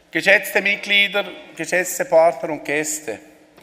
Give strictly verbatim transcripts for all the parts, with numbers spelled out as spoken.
Geschätzte Mitglieder, geschätzte Partner und Gäste,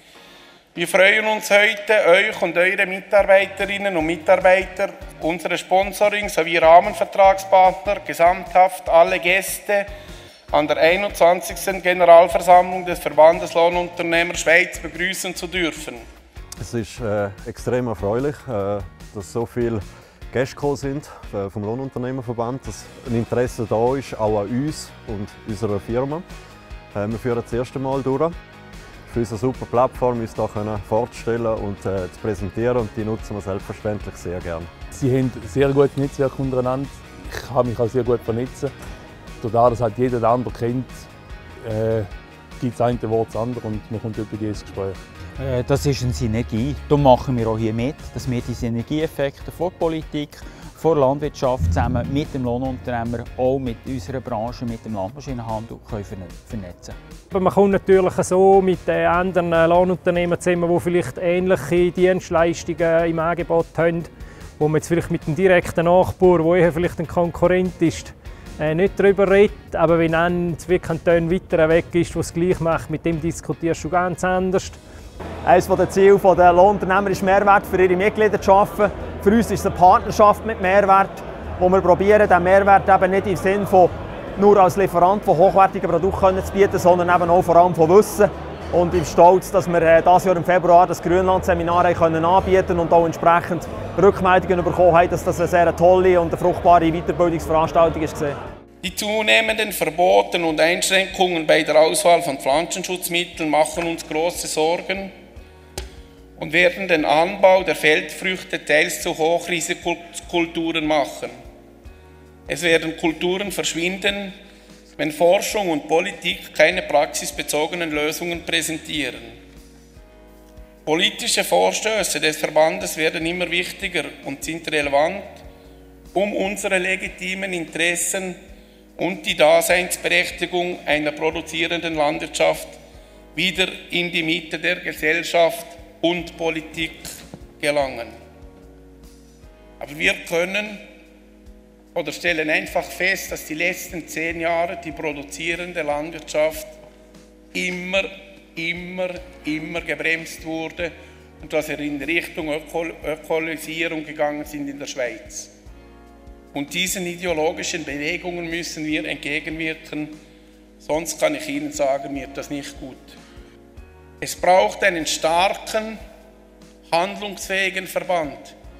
wir freuen uns heute, euch und eure Mitarbeiterinnen und Mitarbeiter, unsere Sponsoring sowie Rahmenvertragspartner, gesamthaft alle Gäste an der einundzwanzigsten Generalversammlung des Verbandes Lohnunternehmer Schweiz begrüßen zu dürfen. Es ist äh, extrem erfreulich, äh, dass so viele Gäste gekommen sind äh, vom Lohnunternehmerverband, dass ein Interesse da ist, auch an uns und unserer Firma. Äh, wir führen das erste Mal durch. Für uns eine super Plattform, uns hier vorzustellen und äh, zu präsentieren, und die nutzen wir selbstverständlich sehr gerne. Sie haben ein sehr gutes Netzwerk untereinander. Ich kann mich auch sehr gut vernetzen. Dadurch, dass halt jeder den anderen kennt, äh, gibt es ein Wort das andere und man kommt über dieses Gespräch. Äh, das ist eine Synergie. Darum machen wir auch hier mit, dass wir die Synergieeffekte von der Politik, von der Landwirtschaft zusammen mit dem Lohnunternehmer, auch mit unserer Branche, mit dem Landmaschinenhandel können vernetzen. Man kommt natürlich so mit den anderen Lohnunternehmen zusammen, die vielleicht ähnliche Dienstleistungen im Angebot haben, wo man jetzt vielleicht mit dem direkten Nachbar, der eher vielleicht ein Konkurrent ist, nicht darüber redet. Aber wenn dann zwei Kantone weiter weg ist, der es gleich macht, mit dem diskutierst du ganz anders. Eines der Ziele der Lohnunternehmer ist, Mehrwert für ihre Mitglieder zu schaffen. Für uns ist es eine Partnerschaft mit Mehrwert, wo wir probieren, diesen Mehrwert eben nicht im Sinne von nur als Lieferant von hochwertigen Produkten zu bieten, sondern eben auch vor allem von Wissen. Und ich bin stolz, dass wir dieses Jahr im Februar das Grünland-Seminar anbieten können und auch entsprechend Rückmeldungen bekommen haben, dass das eine sehr tolle und eine fruchtbare Weiterbildungsveranstaltung war. Die zunehmenden Verbote und Einschränkungen bei der Auswahl von Pflanzenschutzmitteln machen uns große Sorgen und werden den Anbau der Feldfrüchte teils zu Hochrisikokulturen machen. Es werden Kulturen verschwinden, wenn Forschung und Politik keine praxisbezogenen Lösungen präsentieren. Politische Vorstöße des Verbandes werden immer wichtiger und sind relevant, um unsere legitimen Interessen und die Daseinsberechtigung einer produzierenden Landwirtschaft wieder in die Mitte der Gesellschaft und Politik gelangen. Aber wir können oder stellen einfach fest, dass die letzten zehn Jahre die produzierende Landwirtschaft immer, immer, immer gebremst wurde und dass wir in Richtung Öko Ökologisierung gegangen sind in der Schweiz. Und diesen ideologischen Bewegungen müssen wir entgegenwirken, sonst kann ich Ihnen sagen, wird das nicht gut. Es braucht einen starken, handlungsfähigen Verband.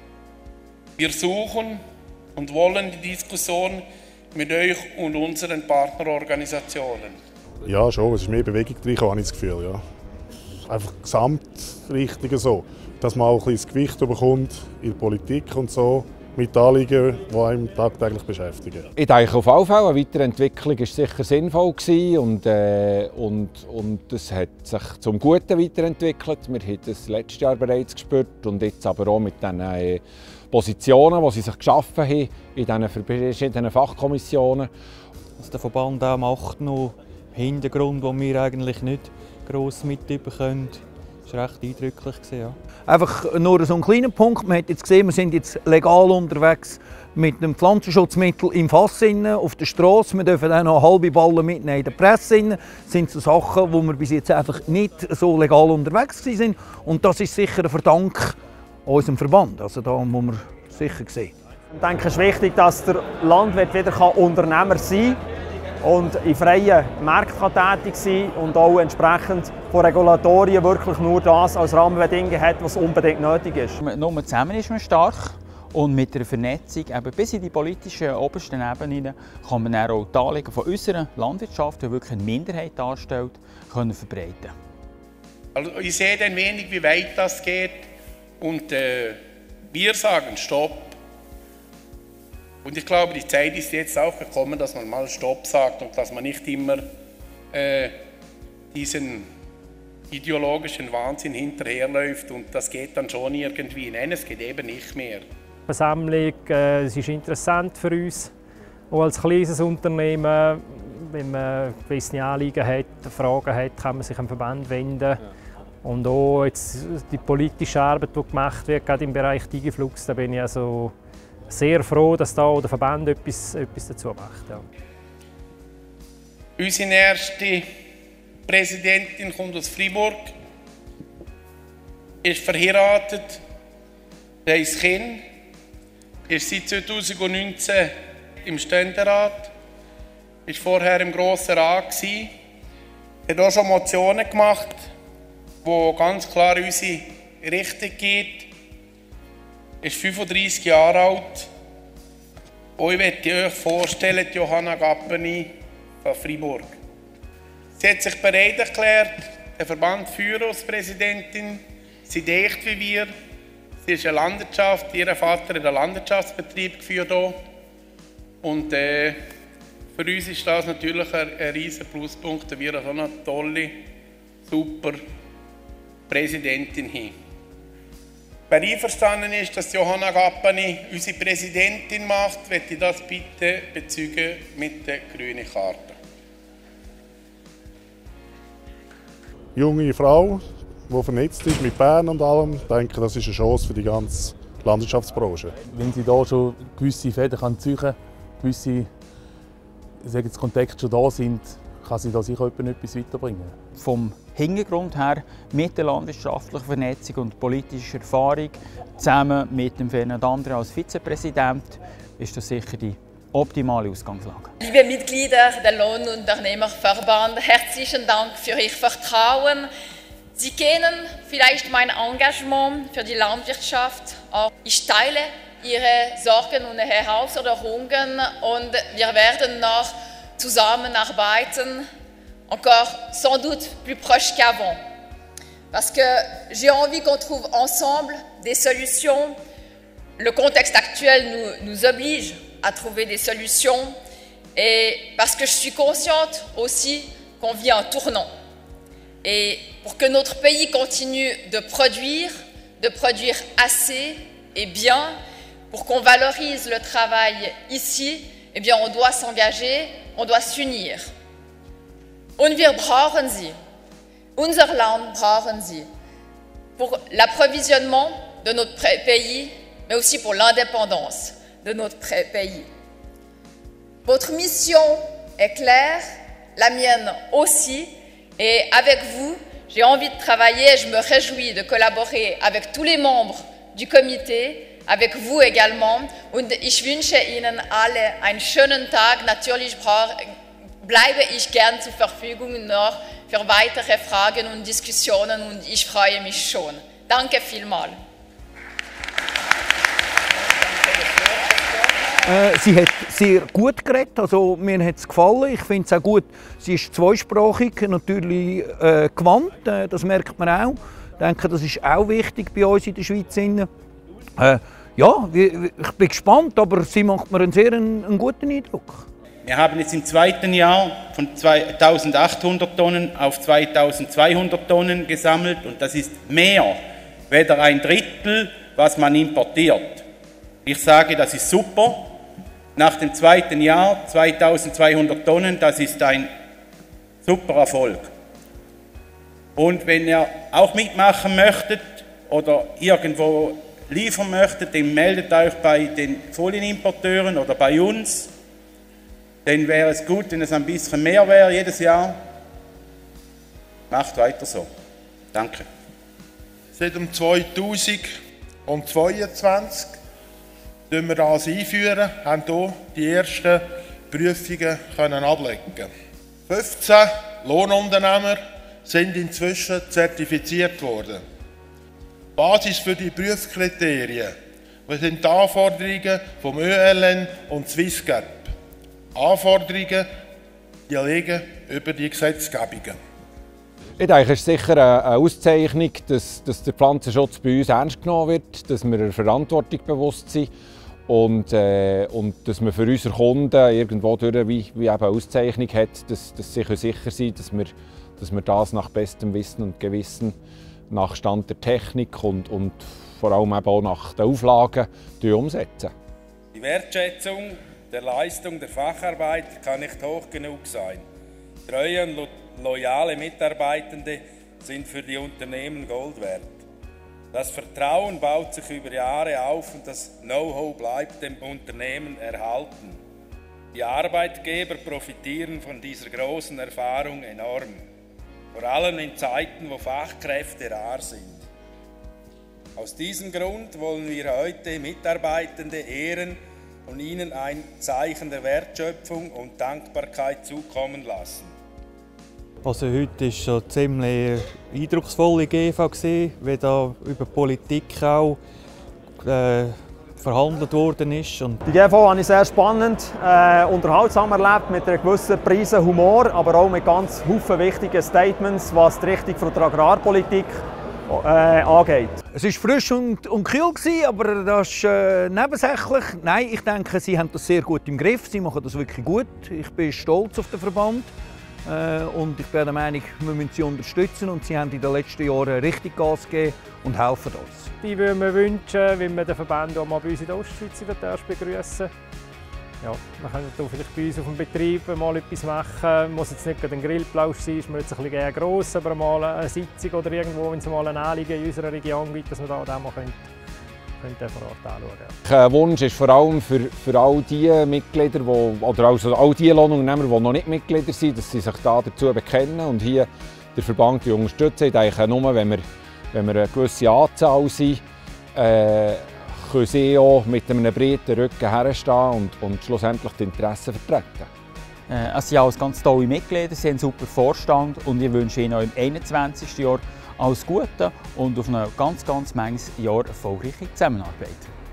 Wir suchen und wollen die Diskussion mit euch und unseren Partnerorganisationen. Ja, schon. Es ist mehr Bewegung drin, habe ich das Gefühl. Ja. Einfach Gesamtrichtung so, dass man auch ein bisschen das Gewicht bekommt in der Politik und so, mit Anliegen, die einem tagtäglich beschäftigen. Ich denke auf jeden Fall, eine Weiterentwicklung war sicher sinnvoll und, äh, und, und es hat sich zum Guten weiterentwickelt. Wir haben das letztes Jahr bereits gespürt und jetzt aber auch mit den äh, Positionen, die sie sich geschaffen haben in diesen verschiedenen Fachkommissionen. Was der Verband auch macht, noch im Hintergrund, den wir eigentlich nicht gross mitbekommen. Das war recht eindrücklich. Ja. Einfach nur so ein kleiner Punkt. Man hat jetzt gesehen, wir sind jetzt legal unterwegs mit einem Pflanzenschutzmittel im Fass auf der Straße. Wir dürfen auch noch halbe Ballen mitnehmen in der Presse. Das sind so Sachen, wo wir bis jetzt einfach nicht so legal unterwegs waren. Und das ist sicher ein Verdank unserem Verband. Also da muss man sicher sehen. Ich denke, es ist wichtig, dass der Landwirt wieder Unternehmer sein kann und in freien Märkten tätig sein und auch entsprechend von Regulatorien wirklich nur das als Rahmenbedingungen hat, was unbedingt nötig ist. Nur zusammen ist man stark und mit der Vernetzung eben bis in die politischen obersten Ebenen kann man dann auch die Anliegen von unserer Landwirtschaft, die wirklich eine Minderheit darstellt, können verbreiten. Also ich sehe ein wenig, wie weit das geht und äh, wir sagen Stopp. Und ich glaube, die Zeit ist jetzt auch gekommen, dass man mal Stopp sagt und dass man nicht immer äh, diesen ideologischen Wahnsinn hinterherläuft und das geht dann schon irgendwie. Nein, es geht eben nicht mehr. Die Versammlung äh, das ist interessant für uns, auch als kleines Unternehmen. Wenn man gewisse Anliegen hat, Fragen hat, kann man sich am Verband wenden. Ja. Und auch jetzt die politische Arbeit, die gemacht wird, gerade im Bereich Digiflux, da bin ich also sehr froh, dass da der Verband etwas, etwas dazu macht. Ja. Unsere erste Präsidentin kommt aus Freiburg, ist verheiratet, hat ein Kind, ist seit zweitausendneunzehn im Ständerat, ist vorher im Grossen Rat gewesen, hat auch schon Motionen gemacht, die ganz klar in unsere Richtung geht, ist fünfunddreissig Jahre alt. Und ich möchte euch vorstellen, Johanna Gappeni von Freiburg. Sie hat sich bereit erklärt, den Verband zu führen als Präsidentin. Sie denkt wie wir. Sie ist eine Landwirtschaft, ihr Vater hat einen Landwirtschaftsbetrieb geführt. Und äh, für uns ist das natürlich ein, ein riesiger Pluspunkt, dass wir so eine tolle, super Präsidentin haben. Wer einverstanden ist, dass Johanna Gappeni unsere Präsidentin macht, möchte ich das bitte bezeugen mit der grünen Karte. Junge Frau, die vernetzt ist mit Bern und allem, ich denke, das ist eine Chance für die ganze Landwirtschaftsbranche. Wenn sie hier schon gewisse Fäden kann ziehen kann, gewisse ich sage jetzt, Kontakte schon da sind, kann sie da sicher etwas weiterbringen. Vom Hintergrund her mit der landwirtschaftlichen Vernetzung und politischer Erfahrung zusammen mit dem Fernand Andre als Vizepräsident ist das sicher die optimale Ausgangslage. Liebe Mitglieder der Lohnunternehmerverband, herzlichen Dank für Ihr Vertrauen. Sie kennen vielleicht mein Engagement für die Landwirtschaft. Ich teile Ihre Sorgen und Herausforderungen und wir werden noch zusammenarbeiten, encore sans doute plus proche qu'avant. Parce que j'ai envie qu'on trouve ensemble des solutions. Le contexte actuel nous, nous oblige à trouver des solutions et parce que je suis consciente aussi qu'on vit un tournant. Et pour que notre pays continue de produire, de produire assez et bien, pour qu'on valorise le travail ici, eh bien, on doit s'engager, on doit s'unir. Und wir brauchen sie. Unser Land brauchen sie. Pour l'approvisionnement de notre pays, mais aussi pour l'indépendance de notre pays. Votre mission est claire, la mienne aussi, et avec vous, j'ai envie de travailler et je me réjouis de collaborer avec tous les membres du comité, avec vous également. Und ich wünsche Ihnen alle einen schönen Tag. Natürlich bleibe ich gern zur Verfügung noch für weitere Fragen und Diskussionen und ich freue mich schon. Danke vielmals. Äh, sie hat sehr gut geredet, also mir hat es gefallen. Ich finde es auch gut, sie ist zweisprachig, natürlich äh, gewandt, äh, das merkt man auch. Ich denke, das ist auch wichtig bei uns in der Schweiz. Äh, ja, ich bin gespannt, aber sie macht mir einen sehr einen, einen guten Eindruck. Wir haben jetzt im zweiten Jahr von zweitausendachthundert Tonnen auf zweitausendzweihundert Tonnen gesammelt und das ist mehr, weder ein Drittel, was man importiert. Ich sage, das ist super. Nach dem zweiten Jahr, zweitausendzweihundert Tonnen, das ist ein super Erfolg. Und wenn ihr auch mitmachen möchtet oder irgendwo liefern möchtet, dann meldet euch bei den Folienimporteuren oder bei uns. Dann wäre es gut, wenn es ein bisschen mehr wäre jedes Jahr. Macht weiter so. Danke. Seit dem zweitausendzweiundzwanzig führen wir das einführen, haben hier die ersten Prüfungen können ablegen. fünfzehn Lohnunternehmer sind inzwischen zertifiziert worden. Die Basis für die Prüfkriterien sind die Anforderungen vom Ö L N und Swissgap. Anforderungen, die liegen über die Gesetzgebungen. Ich denke, es ist sicher eine Auszeichnung, dass, dass der Pflanzenschutz bei uns ernst genommen wird, dass wir der Verantwortung bewusst sind und, äh, und dass man für unsere Kunden irgendwo durch wie, wie eben eine Auszeichnung hat, dass, dass sie sicher sein können, dass wir, dass wir das nach bestem Wissen und Gewissen, nach Stand der Technik und, und vor allem eben auch nach den Auflagen umsetzen. Die Wertschätzung der Leistung der Facharbeiter kann nicht hoch genug sein. Treue und lo loyale Mitarbeitende sind für die Unternehmen Gold wert. Das Vertrauen baut sich über Jahre auf und das Know-how bleibt dem Unternehmen erhalten. Die Arbeitgeber profitieren von dieser großen Erfahrung enorm, vor allem in Zeiten, wo Fachkräfte rar sind. Aus diesem Grund wollen wir heute Mitarbeitende ehren und ihnen ein Zeichen der Wertschöpfung und Dankbarkeit zukommen lassen. Also heute war schon eine ziemlich eindrucksvolle G V, wie da über Politik auch äh, verhandelt worden ist. Und die G V habe ich sehr spannend, äh, unterhaltsam erlebt, mit einer gewissen Prise Humor, aber auch mit ganz vielen wichtigen Statements, was die Richtung von der Agrarpolitik äh, angeht. Es war frisch und, und kühl, aber das ist äh, nebensächlich. Nein, ich denke, sie haben das sehr gut im Griff. Sie machen das wirklich gut. Ich bin stolz auf den Verband. Äh, und ich bin der Meinung, wir müssen sie unterstützen. Und sie haben in den letzten Jahren richtig Gas gegeben und helfen uns. Ich würde mir wünschen, wenn wir den Verband auch mal bei uns in der Ostschweiz begrüßen. Ja, wir können hier vielleicht bei uns auf dem Betrieb mal etwas machen. Muss jetzt nicht ein Grillplausch sein, ist mir jetzt ein bisschen eher gross, aber mal eine Sitzung oder irgendwo, wenn es mal ein Anliegen in unserer Region gibt, dass wir da auch mal können, können vor Ort anschauen. Ein Wunsch ist vor allem für, für all die Mitglieder, die, oder also all die Lohnunternehmer, die noch nicht Mitglieder sind, dass sie sich da dazu bekennen und hier den Verband unterstützen. Ich denke, nur wenn wir, wenn wir eine gewisse Anzahl sind, äh, können sie auch mit einem breiten Rücken herstehen und, und schlussendlich die Interessen vertreten. Äh, es sind alles ganz tolle Mitglieder, sie haben einen super Vorstand und ich wünsche Ihnen auch im einundzwanzigsten Jahr alles Gute und auf ein ganz, ganz manches Jahr erfolgreiche Zusammenarbeit.